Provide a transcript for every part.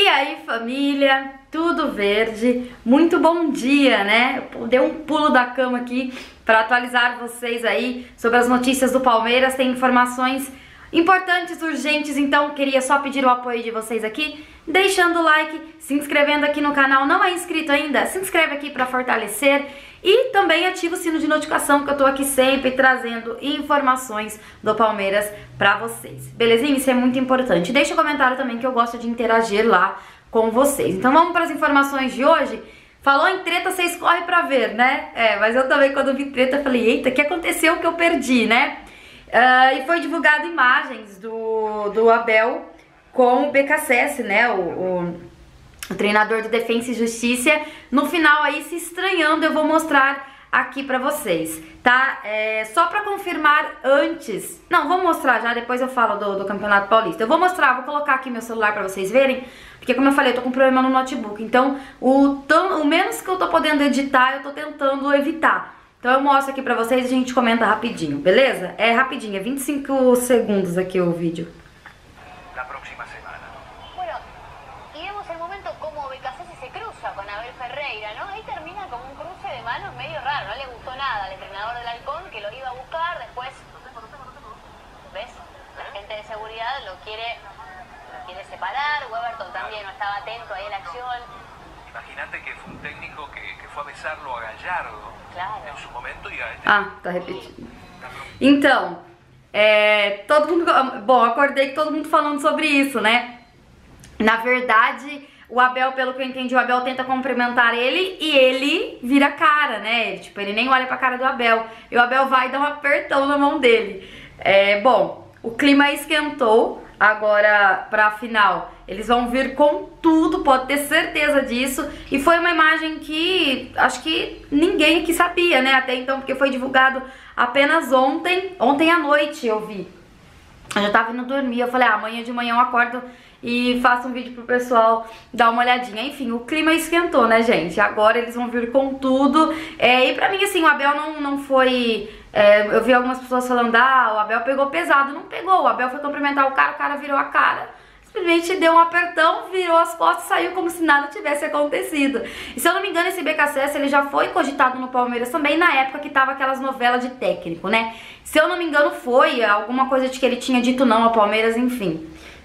aí, família, tudo verde? Muito bom dia, né? Eu dei um pulo da cama aqui para atualizar vocês aí sobre as notícias do Palmeiras. Tem informações importantes, urgentes, então queria só pedir o apoio de vocês aqui, deixando o like, se inscrevendo aqui no canal. Não é inscrito ainda? Se inscreve aqui para fortalecer e também ativa o sino de notificação, que eu tô aqui sempre trazendo informações do Palmeiras pra vocês. Belezinha? Isso é muito importante. Deixa um comentário também, que eu gosto de interagir lá com vocês. Então vamos para as informações de hoje. Falou em treta, vocês correm pra ver, né? Mas eu também, quando vi treta, falei, eita, o que aconteceu que eu perdi, né? E foi divulgado imagens do Abel com o BKSS, né? O treinador do Defensa e Justiça, no final aí se estranhando. Eu vou mostrar aqui pra vocês, tá? Só pra confirmar antes, não, vou mostrar já, depois eu falo do Campeonato Paulista. Eu vou mostrar, vou colocar aqui meu celular pra vocês verem, porque como eu falei, eu tô com problema no notebook, então o menos que eu tô podendo editar, eu tô tentando evitar. Então eu mostro aqui pra vocês e a gente comenta rapidinho, beleza? É rapidinho, é 25 segundos aqui o vídeo. La próxima semana. Bueno, y vemos el momento como BKSS se cruza con Abel Ferreira, ¿no? Ahí termina como un cruce de manos medio raro, no le gustó nada al entrenador del Halcón, que lo iba a buscar, después, ¿ves? La gente de seguridad lo quiere separar, Weberton también no estaba atento ahí en la acción. Imagínate que fue un técnico que fue a besarlo a Gallardo, claro, en su momento, y a este... Tá repetindo. Então, todo mundo... Bom, acordei que todo mundo falando sobre isso, né? Na verdade, o Abel, pelo que eu entendi, o Abel tenta cumprimentar ele e ele vira a cara, né? Ele nem olha pra cara do Abel. E o Abel vai dar um apertão na mão dele. Bom, o clima esquentou. Agora, pra final, eles vão vir com tudo, pode ter certeza disso. E foi uma imagem que acho que ninguém aqui sabia, né? Até então, porque foi divulgado apenas ontem à noite eu vi. Eu já tava indo dormir, eu falei, amanhã de manhã eu acordo e faço um vídeo pro pessoal dar uma olhadinha. Enfim, o clima esquentou, né, gente? Agora eles vão vir com tudo. E pra mim, assim, o Abel não foi... eu vi algumas pessoas falando, o Abel pegou pesado. Não pegou, o Abel foi cumprimentar o cara virou a cara. Simplesmente deu um apertão, virou as costas e saiu como se nada tivesse acontecido. E se eu não me engano, esse BKSS, ele já foi cogitado no Palmeiras também na época que tava aquelas novelas de técnico, né? Se eu não me engano, foi alguma coisa de que ele tinha dito não ao Palmeiras, enfim.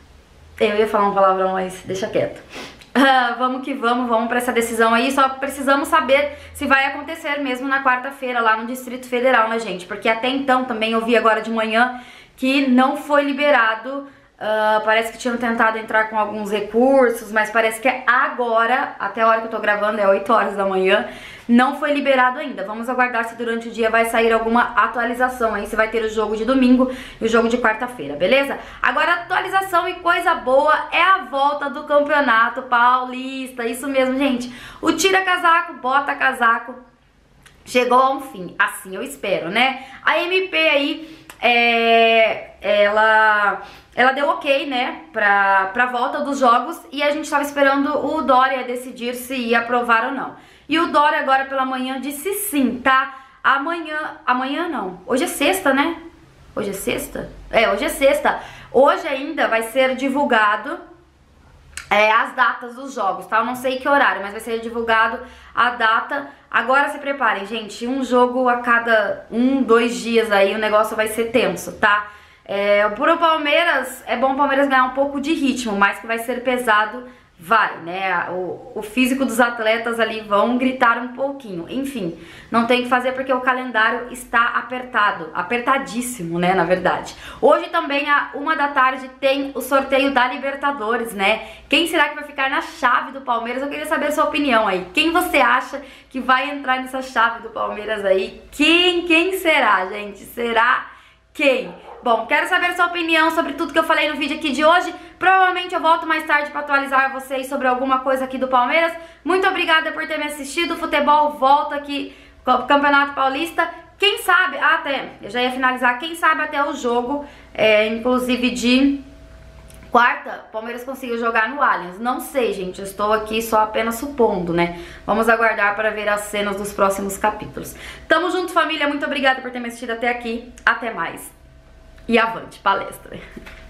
Eu ia falar um palavrão, mas deixa quieto. Vamos que vamos pra essa decisão aí. Só precisamos saber se vai acontecer mesmo na quarta-feira lá no Distrito Federal, né, gente? Porque até então também eu vi agora de manhã que não foi liberado. Parece que tinham tentado entrar com alguns recursos, mas parece que agora, até a hora que eu tô gravando, é 8 horas da manhã, não foi liberado ainda. Vamos aguardar se durante o dia vai sair alguma atualização aí, se vai ter o jogo de domingo e o jogo de quarta-feira, beleza? Agora, atualização e coisa boa é a volta do Campeonato Paulista, isso mesmo, gente. O tira casaco, bota casaco chegou a um fim, assim eu espero, né? A MP aí, ela deu ok, né, pra volta dos jogos, e a gente tava esperando o Dória decidir se ia aprovar ou não. E o Dória agora pela manhã disse sim, tá? Amanhã não, hoje é sexta, né? Hoje é sexta? Hoje é sexta. Hoje ainda vai ser divulgado as datas dos jogos, tá? Eu não sei que horário, mas vai ser divulgado a data. Agora se preparem, gente, um jogo a cada 2 dias aí, o negócio vai ser tenso, tá? Pro Palmeiras, é bom o Palmeiras ganhar um pouco de ritmo, mas que vai ser pesado, vai, né? O físico dos atletas ali vão gritar um pouquinho. Enfim, não tem o que fazer porque o calendário está apertado, apertadíssimo, né, na verdade. Hoje também, às 1 da tarde, tem o sorteio da Libertadores, né? Quem será que vai ficar na chave do Palmeiras? Eu queria saber a sua opinião aí. Quem você acha que vai entrar nessa chave do Palmeiras aí? Quem será, gente? Será quem? Bom, quero saber a sua opinião sobre tudo que eu falei no vídeo aqui de hoje. Provavelmente eu volto mais tarde para atualizar vocês sobre alguma coisa aqui do Palmeiras. Muito obrigada por ter me assistido. O futebol volta aqui com o Campeonato Paulista. Quem sabe, eu já ia finalizar, quem sabe até o jogo, inclusive de quarta, o Palmeiras conseguiu jogar no Allianz. Não sei, gente, eu estou aqui só apenas supondo, né? Vamos aguardar para ver as cenas dos próximos capítulos. Tamo junto, família. Muito obrigada por ter me assistido até aqui. Até mais. E avante, palestra!